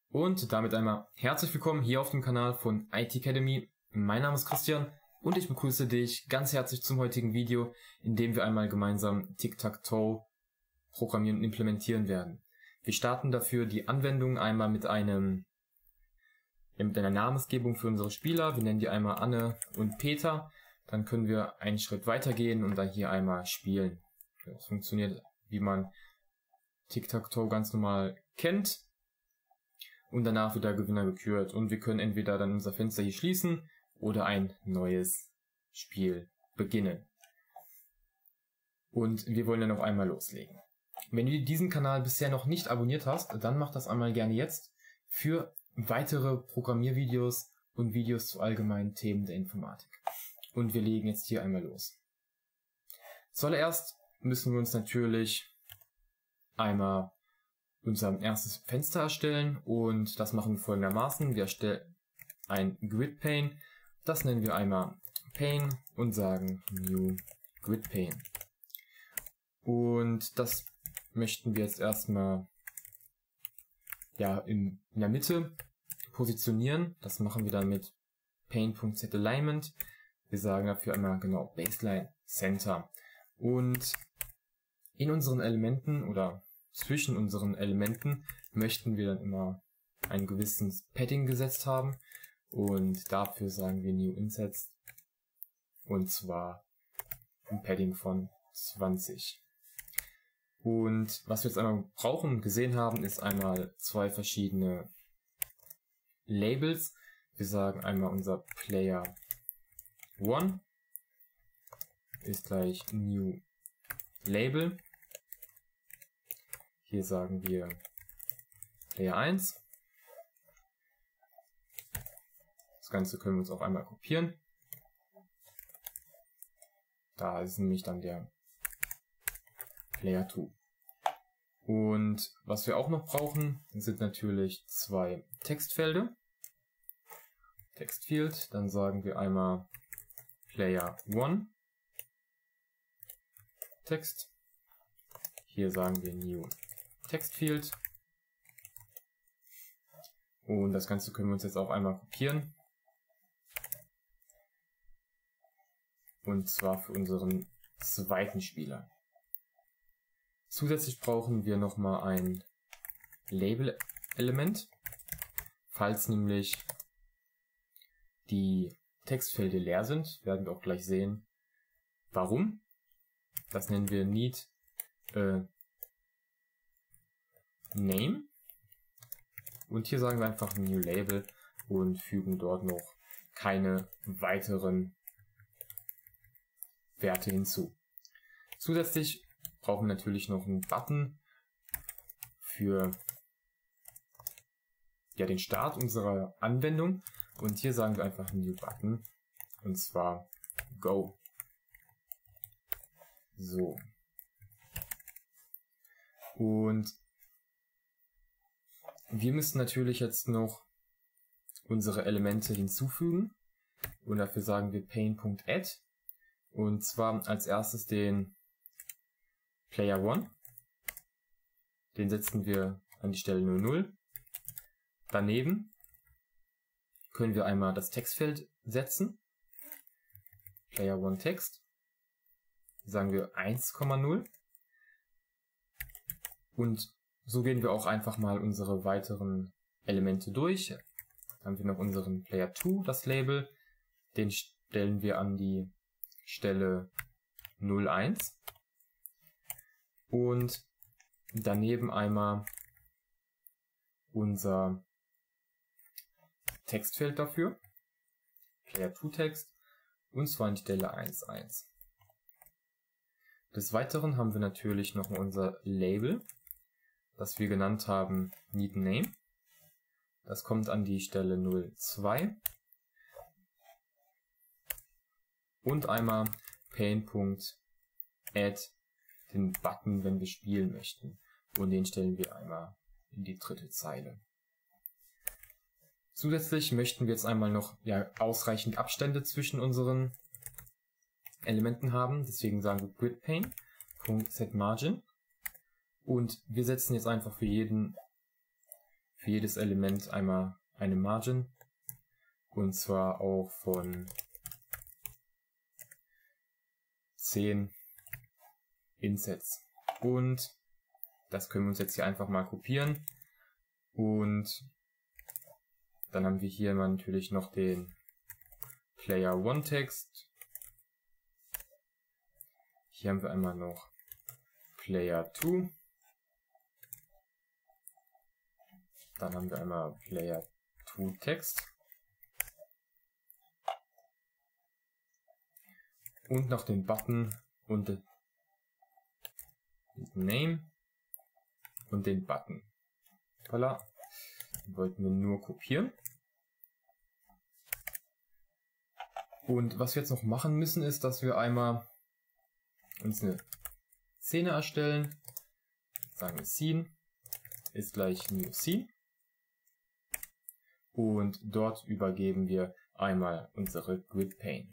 Und damit einmal herzlich willkommen hier auf dem Kanal von IT Academy. Mein Name ist Christian und ich begrüße dich ganz herzlich zum heutigen Video, in dem wir einmal gemeinsam Tic-Tac-Toe programmieren und implementieren werden. Wir starten dafür die Anwendung einmal mit einer Namensgebung für unsere Spieler. Wir nennen die einmal Anne und Peter. Dann können wir einen Schritt weitergehen und dann hier einmal spielen. Das funktioniert, wie man Tic-Tac-Toe ganz normal kennt. Und danach wird der Gewinner gekürt. Und wir können entweder dann unser Fenster hier schließen oder ein neues Spiel beginnen. Und wir wollen dann noch einmal loslegen. Wenn du diesen Kanal bisher noch nicht abonniert hast, dann mach das einmal gerne jetzt für weitere Programmiervideos und Videos zu allgemeinen Themen der Informatik. Und wir legen jetzt hier einmal los. Zuallererst müssen wir uns natürlich einmal unser erstes Fenster erstellen und das machen wir folgendermaßen. Wir erstellen ein Grid Pane, das nennen wir einmal Pane und sagen New Grid Pane. Und das möchten wir jetzt erstmal in der Mitte positionieren. Das machen wir dann mit Pane.setAlignment. Wir sagen dafür einmal genau Baseline Center. Und in unseren Elementen oder zwischen unseren Elementen möchten wir dann immer ein gewisses Padding gesetzt haben und dafür sagen wir New Insets und zwar ein Padding von 20. Und was wir jetzt einmal brauchen und gesehen haben, ist einmal zwei verschiedene Labels. Wir sagen einmal unser Player 1 ist gleich New Label. Hier sagen wir Player 1. Das Ganze können wir uns auch einmal kopieren. Da ist nämlich dann der Player 2. Und was wir auch noch brauchen, sind natürlich zwei Textfelder. Textfield, dann sagen wir einmal Player 1 Text. Hier sagen wir New Textfield. Und das Ganze können wir uns jetzt auch einmal kopieren. Und zwar für unseren zweiten Spieler. Zusätzlich brauchen wir nochmal ein Label-Element. Falls nämlich die Textfelder leer sind, werden wir auch gleich sehen, warum. Das nennen wir Need Name. Und hier sagen wir einfach New Label und fügen dort noch keine weiteren Werte hinzu. Zusätzlich brauchen wir natürlich noch einen Button für den Start unserer Anwendung. Und hier sagen wir einfach New Button und zwar Go. So. Und wir müssen natürlich jetzt noch unsere Elemente hinzufügen und dafür sagen wir Pane.add und zwar als erstes den Player 1. Den setzen wir an die Stelle 00. Daneben können wir einmal das Textfeld setzen. Player 1 Text. Sagen wir 1,0. Und so gehen wir auch einfach mal unsere weiteren Elemente durch. Dann haben wir noch unseren Player 2, das Label. Den stellen wir an die Stelle 01. Und daneben einmal unser Textfeld dafür. Player 2 Text. Und zwar an die Stelle 1,1. Des Weiteren haben wir natürlich noch unser Label, das wir genannt haben Need Name. Das kommt an die Stelle 02. Und einmal Pane.add, den Button, wenn wir spielen möchten. Und den stellen wir einmal in die dritte Zeile. Zusätzlich möchten wir jetzt einmal noch ausreichend Abstände zwischen unseren Elementen haben. Deswegen sagen wir GridPane.setMargin. Und wir setzen jetzt einfach für für jedes Element einmal eine Margin, und zwar auch von 10 Insets. Und das können wir uns jetzt hier einfach mal kopieren, und dann haben wir hier mal natürlich noch den Player 1 Text. Hier haben wir einmal noch Player 2. Dann haben wir einmal Player 2 Text. Und noch den Button und den Name und den Button. Voilà. Den wollten wir nur kopieren. Und was wir jetzt noch machen müssen, ist, dass wir einmal uns eine Szene erstellen. Sagen wir Scene ist gleich New Scene. Und dort übergeben wir einmal unsere Grid Pane.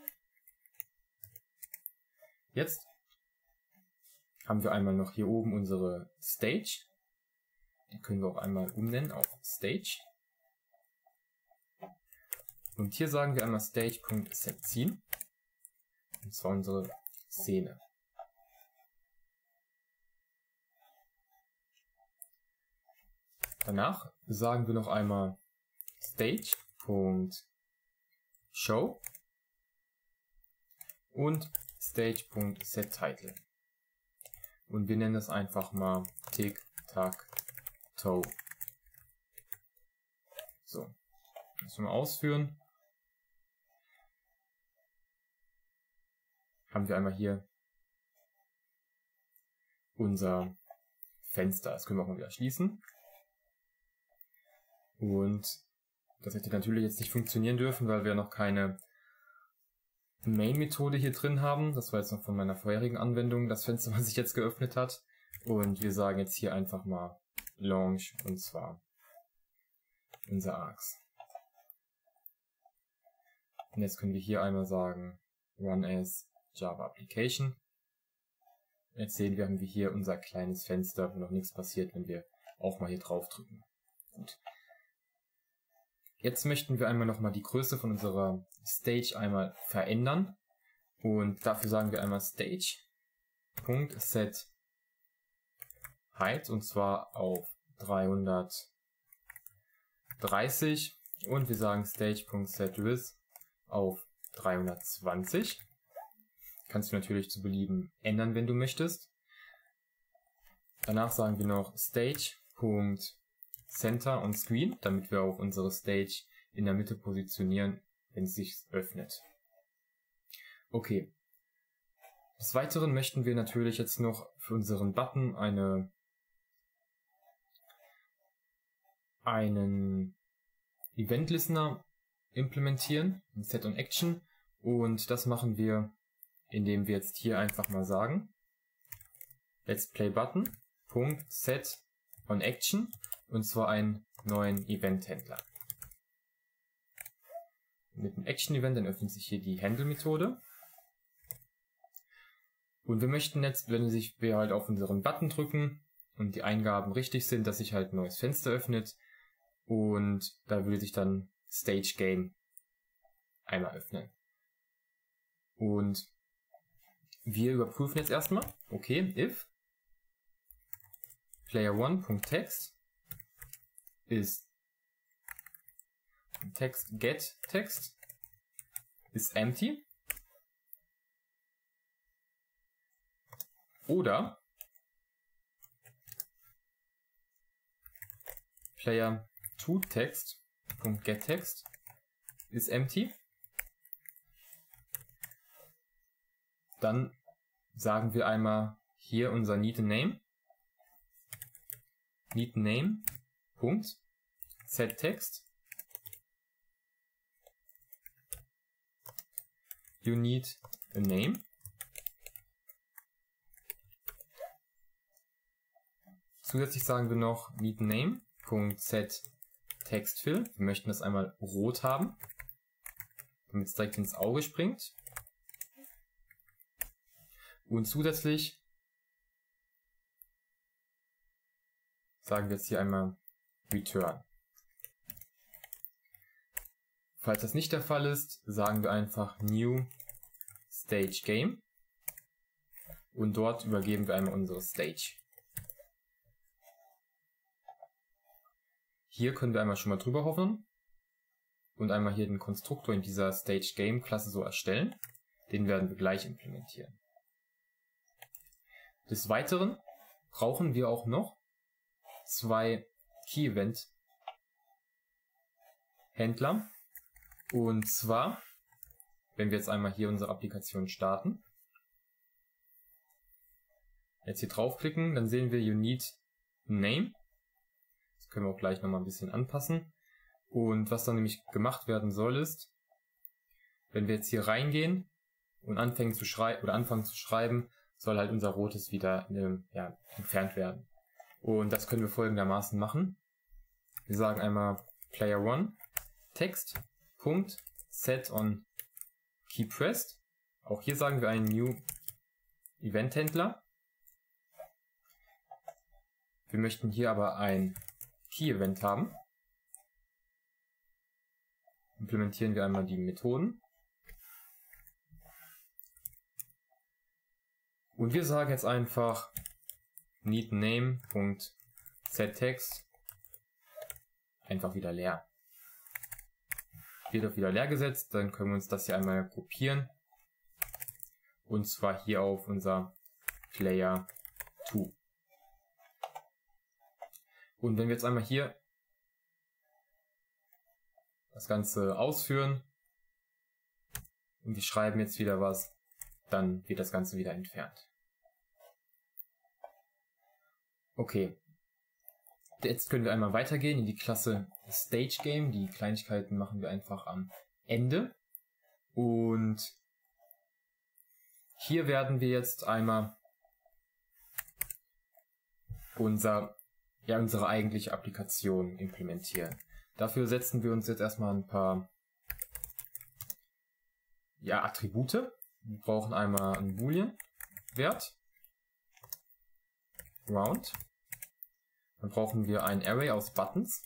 Jetzt haben wir einmal noch hier oben unsere Stage. Die können wir auch einmal umnennen auf Stage. Und hier sagen wir einmal Stage.setScene. Und zwar unsere Szene. Danach sagen wir noch einmal Stage.show und Stage.setTitle. Und wir nennen das einfach mal Tic-Tac-Toe. So, das wir mal ausführen. Haben wir einmal hier unser Fenster. Das können wir auch mal wieder schließen. Und das hätte natürlich jetzt nicht funktionieren dürfen, weil wir noch keine Main-Methode hier drin haben. Das war jetzt noch von meiner vorherigen Anwendung, das Fenster, was sich jetzt geöffnet hat. Und wir sagen jetzt hier einfach mal Launch, und zwar unser Args. Und jetzt können wir hier einmal sagen Run as Java Application. Jetzt sehen wir, haben wir hier unser kleines Fenster, wo noch nichts passiert, wenn wir auch mal hier drauf drücken. Gut. Jetzt möchten wir einmal nochmal die Größe von unserer Stage einmal verändern. Und dafür sagen wir einmal Stage.setHeight, und zwar auf 330. Und wir sagen Stage.setWidth auf 320. Kannst du natürlich zu Belieben ändern, wenn du möchtest. Danach sagen wir noch Stage.Center on Screen, damit wir auch unsere Stage in der Mitte positionieren, wenn es sich öffnet. Okay. Des Weiteren möchten wir natürlich jetzt noch für unseren Button einen Event Listener implementieren, ein Set on Action, und das machen wir, indem wir jetzt hier einfach mal sagen Let's Play Button .set on Action, und zwar einen neuen Event-Händler. Mit dem Action-Event dann öffnet sich hier die Handle-Methode. Und wir möchten jetzt, wenn wir halt auf unseren Button drücken und die Eingaben richtig sind, dass sich halt ein neues Fenster öffnet, und da würde sich dann Stage Game einmal öffnen. Und wir überprüfen jetzt erstmal, okay, if player1.text ist text get text ist empty, oder player2text.getText ist empty, dann sagen wir einmal hier unser need_name need_name.setText. You need a name. Zusätzlich sagen wir noch need_name.setTextFill. Wir möchten das einmal rot haben, damit es direkt ins Auge springt. Und zusätzlich sagen wir jetzt hier einmal return. Falls das nicht der Fall ist, sagen wir einfach new stage game und dort übergeben wir einmal unsere Stage. Hier können wir einmal schon mal drüber hovern und einmal hier den Konstruktor in dieser Stage Game Klasse so erstellen. Den werden wir gleich implementieren. Des Weiteren brauchen wir auch noch zwei Key Event Händler. Und zwar, wenn wir jetzt einmal hier unsere Applikation starten, jetzt hier draufklicken, dann sehen wir You need Name. Das können wir auch gleich nochmal ein bisschen anpassen. Und was dann nämlich gemacht werden soll ist, wenn wir jetzt hier reingehen und anfangen zu schreiben, soll halt unser rotes wieder entfernt werden. Und das können wir folgendermaßen machen. Wir sagen einmal Player1 Text .set on key pressed. Auch hier sagen wir einen new Event Händler. Wir möchten hier aber ein Key Event haben. Implementieren wir einmal die Methoden. Und wir sagen jetzt einfach need name.setText einfach wieder leer. Wird auch wieder leer gesetzt, dann können wir uns das hier einmal kopieren. Und zwar hier auf unser Player 2. Und wenn wir jetzt einmal hier das Ganze ausführen und wir schreiben jetzt wieder was, dann wird das Ganze wieder entfernt. Okay, jetzt können wir einmal weitergehen in die Klasse Stage Game. Die Kleinigkeiten machen wir einfach am Ende. Und hier werden wir jetzt einmal unsere eigentliche Applikation implementieren. Dafür setzen wir uns jetzt erstmal ein paar Attribute. Wir brauchen einmal einen Boolean-Wert, round. Dann brauchen wir ein Array aus Buttons,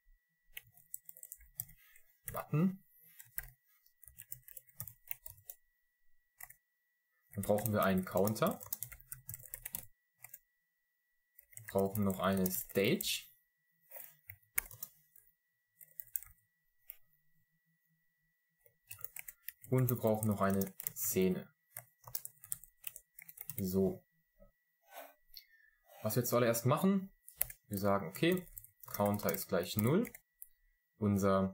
Button. Dann brauchen wir einen Counter. Wir brauchen noch eine Stage. Und wir brauchen noch eine Szene. So. Was wir zuallererst machen, wir sagen, okay, Counter ist gleich 0. Unser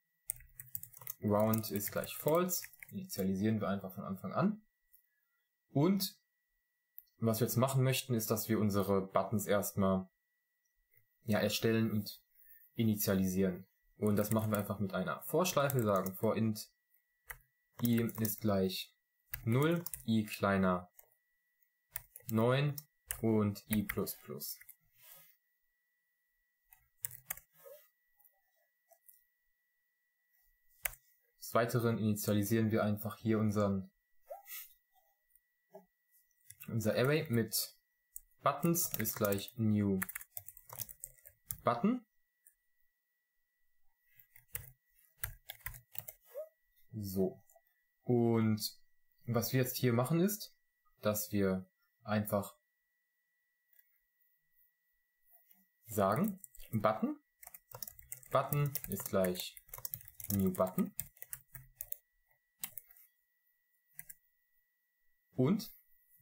Round ist gleich False. Initialisieren wir einfach von Anfang an. Und was wir jetzt machen möchten, ist, dass wir unsere Buttons erstmal erstellen und initialisieren. Und das machen wir einfach mit einer For-Schleife. Wir sagen for int i ist gleich 0, i kleiner 9 und i++. Des Weiteren initialisieren wir einfach hier unser Array mit Buttons ist gleich new Button. So. Und was wir jetzt hier machen ist, dass wir einfach sagen, Button ist gleich new Button. Und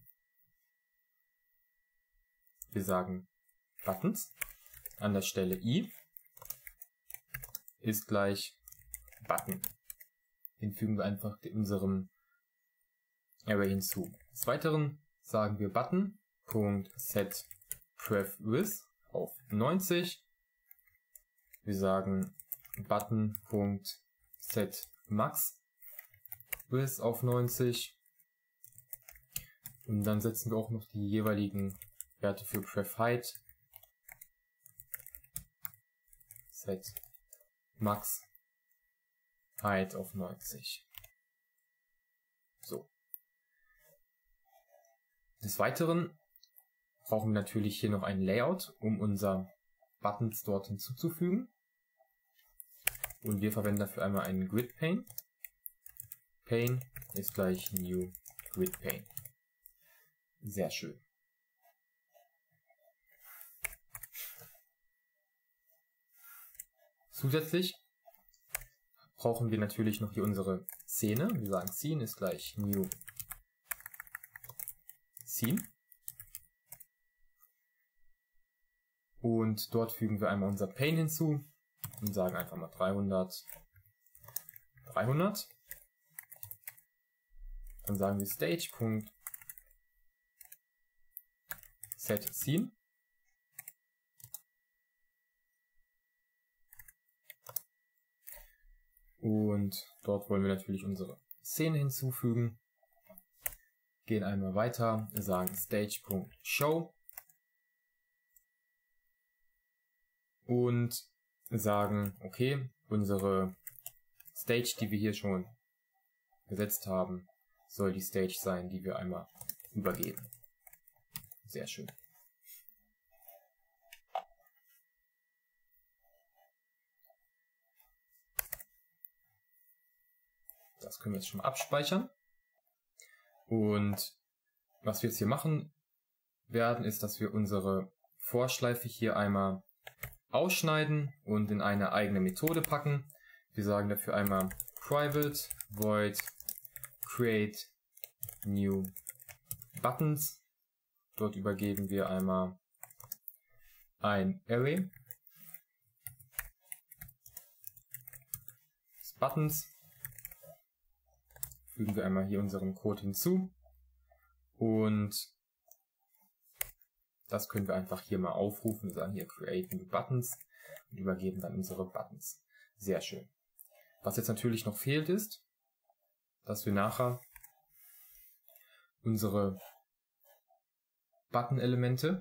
wir sagen Buttons an der Stelle i ist gleich Button. Den fügen wir einfach unserem Array hinzu. Des Weiteren sagen wir Button.setPrefWidth auf 90. Wir sagen Button.setMaxWidth auf 90. Und dann setzen wir auch noch die jeweiligen Werte für PrefHeight, setMaxHeight auf 90. So. Des Weiteren brauchen wir natürlich hier noch ein Layout, um unser Buttons dort hinzuzufügen. Und wir verwenden dafür einmal einen Grid Pane. Pane ist gleich New Grid Pane. Sehr schön. Zusätzlich brauchen wir natürlich noch hier unsere Szene. Wir sagen Scene ist gleich New Scene. Und dort fügen wir einmal unser Pane hinzu und sagen einfach mal 300, 300. Dann sagen wir Stage.setScene. Und dort wollen wir natürlich unsere Szene hinzufügen. Gehen einmal weiter, sagen Stage.show. Und sagen, okay, unsere Stage, die wir hier schon gesetzt haben, soll die Stage sein, die wir einmal übergeben. Sehr schön. Das können wir jetzt schon mal abspeichern. Und was wir jetzt hier machen werden, ist, dass wir unsere Vorschleife hier einmal ausschneiden und in eine eigene Methode packen. Wir sagen dafür einmal private void create new buttons. Dort übergeben wir einmal ein Array des Buttons. Fügen wir einmal hier unseren Code hinzu und das können wir einfach hier mal aufrufen. Wir sagen hier Create New Buttons und übergeben dann unsere Buttons. Sehr schön. Was jetzt natürlich noch fehlt ist, dass wir nachher unsere Button-Elemente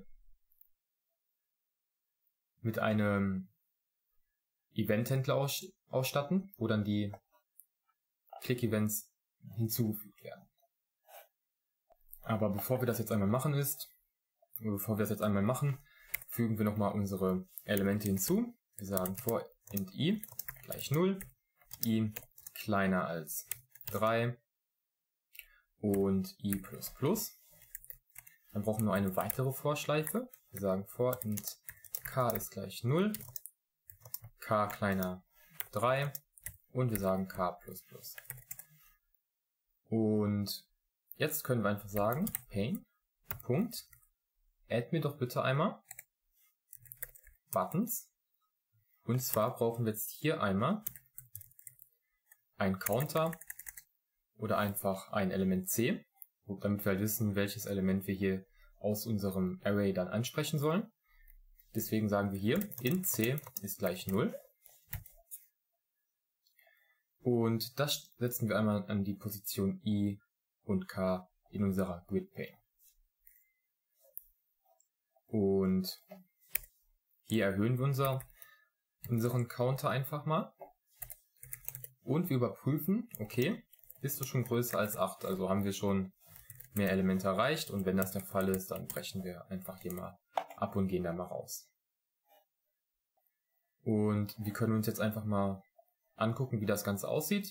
mit einem Event-Händler ausstatten, wo dann die Click-Events hinzugefügt werden. Aber bevor wir das jetzt einmal machen fügen wir nochmal unsere Elemente hinzu. Wir sagen for int i gleich 0, i kleiner als 3 und i++. Dann brauchen wir nur eine weitere Vorschleife. Wir sagen for int k ist gleich 0, k kleiner 3 und wir sagen k++. Und jetzt können wir einfach sagen, Pane, Punkt, add mir doch bitte einmal Buttons. Und zwar brauchen wir jetzt hier einmal einen Counter oder einfach ein Element C, damit wir halt wissen, welches Element wir hier aus unserem Array dann ansprechen sollen. Deswegen sagen wir hier, int C ist gleich 0. Und das setzen wir einmal an die Position I und K in unserer Grid Pane. Und hier erhöhen wir unseren Counter einfach mal. Und wir überprüfen, okay, bist du schon größer als 8, also haben wir schon mehr Elemente erreicht. Und wenn das der Fall ist, dann brechen wir einfach hier mal ab und gehen da mal raus. Und wir können uns jetzt einfach mal angucken, wie das Ganze aussieht.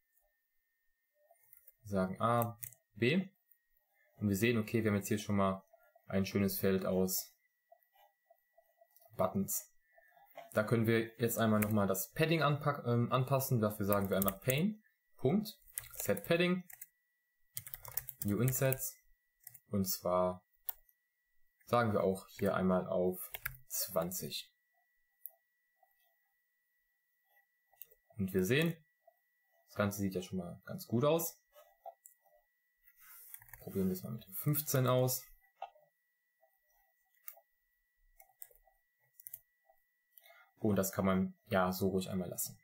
Wir sagen A, B. Und wir sehen, okay, wir haben jetzt hier schon mal ein schönes Feld aus Buttons. Da können wir jetzt einmal nochmal das Padding anpassen. Dafür sagen wir einmal Pane, Punkt, Set Padding, New Insets. Und zwar sagen wir auch hier einmal auf 20. Und wir sehen, das Ganze sieht ja schon mal ganz gut aus. Probieren wir es mal mit 15 aus. Und das kann man ja so ruhig einmal lassen.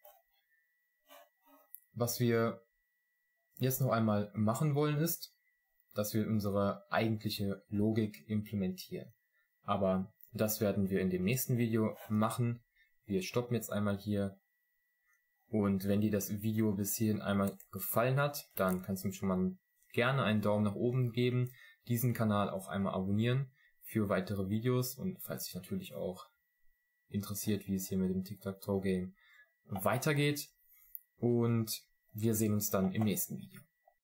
Was wir jetzt noch einmal machen wollen ist, dass wir unsere eigentliche Logik implementieren. Aber das werden wir in dem nächsten Video machen. Wir stoppen jetzt einmal hier. Und wenn dir das Video bis hierhin einmal gefallen hat, dann kannst du mir schon mal gerne einen Daumen nach oben geben, diesen Kanal auch einmal abonnieren für weitere Videos und falls dich natürlich auch interessiert, wie es hier mit dem Tic-Tac-Toe-Game weitergeht. Und wir sehen uns dann im nächsten Video.